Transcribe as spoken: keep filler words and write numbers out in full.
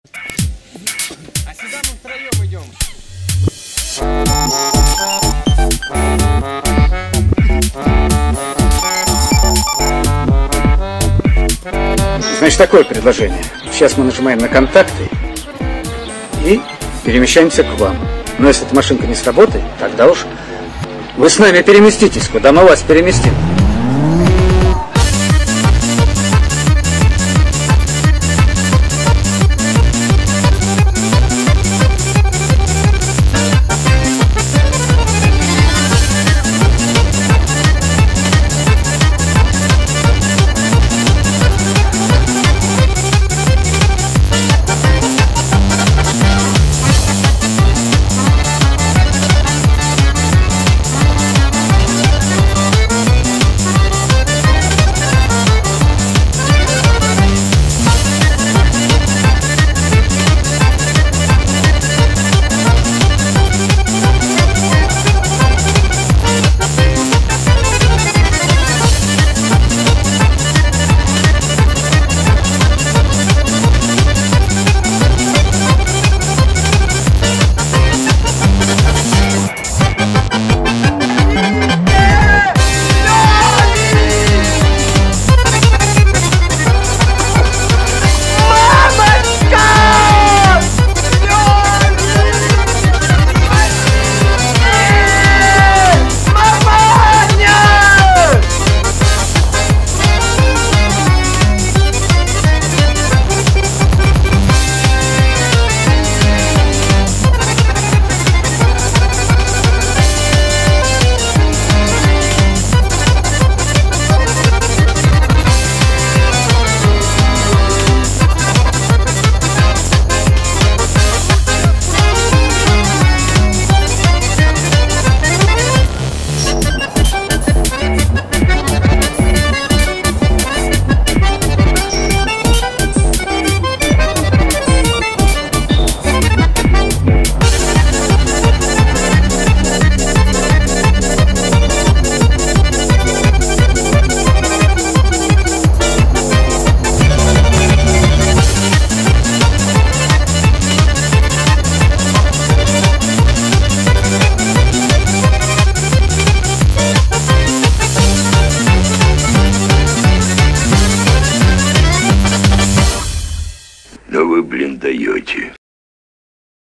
А сюда мы втроем идем. Значит, такое предложение. Сейчас мы нажимаем на контакты и перемещаемся к вам. Но если эта машинка не сработает, тогда уж вы с нами переместитесь, куда мы вас переместим.